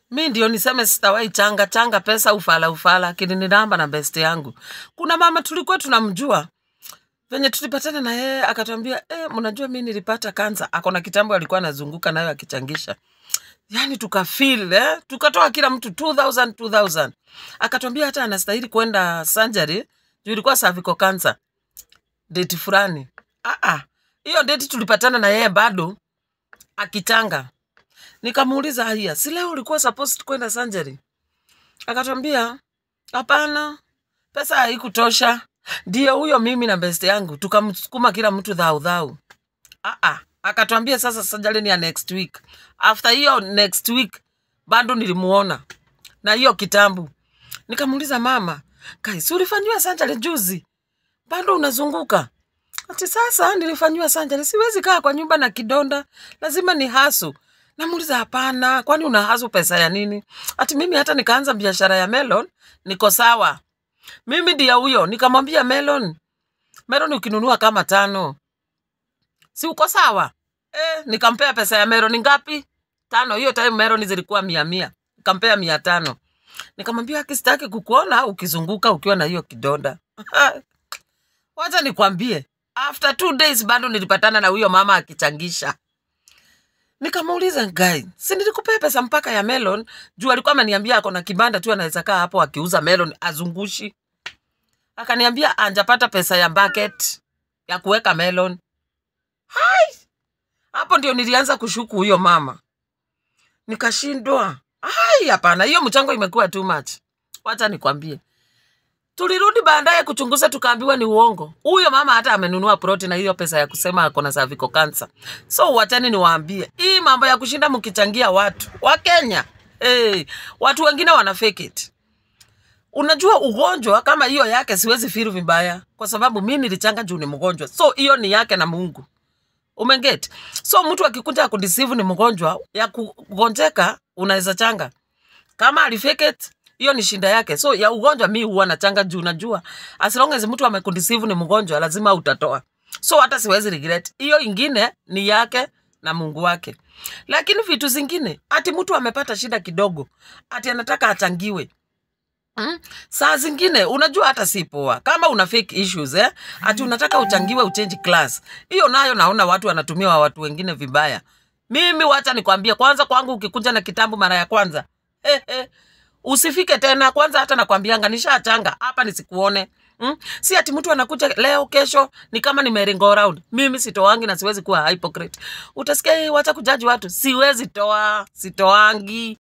Mi ndio niseme sitawai changa pesa ufala kininiramba na best yangu. Kuna mama tulikuwa tunamjua. Venye tulipatana na yeye akatuambia, mnajua mimi nilipata kansa. Akona kitambo alikuwa anazunguka nayo akichangisha. Yani tukafeel, tukatoa kila mtu 2000. Akatuambia hata anastahili kwenda surgery, juu ilikuwa cervical cancer. Date fulani. Hiyo date tulipatana na yeye bado akichanga. Nikamuuliza haya, si leo ulikuwa supposed kwenda surgery? Akatuambia, hapana, pesa haikutosha. Ndio huyo mimi na best yangu tukamsukuma kila mtu dhau. Akatuambia sasa surgery ni ya next week. After hiyo next week bado nilimuona na hiyo kitambu. Nikamuuliza mama, kai si ulifanywa surgery juzi? Bado unazunguka? Ati sasa nilifanywa surgery, siwezi kaa kwa nyumba na kidonda, lazima ni hasu. Namuuliza hapana, kwani unahasu pesa ya nini? Ati mimi hata nikaanza biashara ya melon, niko sawa. Mimi ndio huyo, nikamwambia melon ukinunua kama 5. Si uko sawa? Nikampea pesa ya melon ngapi? 5. Hiyo time melon zilikuwa 100. Nikampea 500. Nikamwambia akisitaki kukuona ukizunguka ukiwa na hiyo kidonda. Wacha nikwambie, after 2 days bado nilipatana na huyo mama akichangisha. Nikamuuliza guy, si nilikupea pesa mpaka ya melon? Juu alikuwa ameniambia ako na kibanda tu anaweza kaa hapo akiuza melon azungushi. Akaniambia anjapata pesa ya bucket ya kuweka melon. Hai! Hapo ndio nilianza kushuku huyo mama. Nikashindwa. Hai, hapana, hiyo mchango imekuwa too much. Wacha nikwambie. Tulirudi baadaye kuchunguza tukaambiwa ni uongo. Huyo mama hata amenunua ploti na hiyo pesa ya kusema ako na cervical cancer. So wachani niwaambie, hii mambo ya kushinda mkichangia watu wa Kenya. Watu wengine wana fake it. Unajua ugonjwa kama hiyo yake siwezi feel vibaya kwa sababu mimi nilichanga juu ni mgonjwa. So hiyo ni yake na Mungu. Umenget? So mtu akikuja kudeceive ni mgonjwa ya kugonjeka unaweza changa. Kama alifake it, hiyo ni shinda yake. So ya ugonjwa mimi huwa nachanga juu najua as long as mtu amekudeceive ni mgonjwa lazima utatoa. So hata siwezi regret. Hiyo ingine ni yake na Mungu wake. Lakini vitu zingine ati mtu amepata shida kidogo ati anataka achangiwe. Saa zingine unajua hata si poa. Kama una fake issues ati unataka uchangiwe uchange class. Hiyo nayo naona watu wanatumia watu wengine vibaya. Mimi wacha nikwambie kwanza kwangu ukikuja na kitambu mara ya kwanza. Usifike tena kwanza hata nakwambianga nishachanga hapa nisikuone. Si ati mtu anakuja leo kesho ni kama ni merry go round. Mimi sitoangi na siwezi kuwa hypocrite. Utasikia wacha kujaji watu, siwezi toa, sitoangi.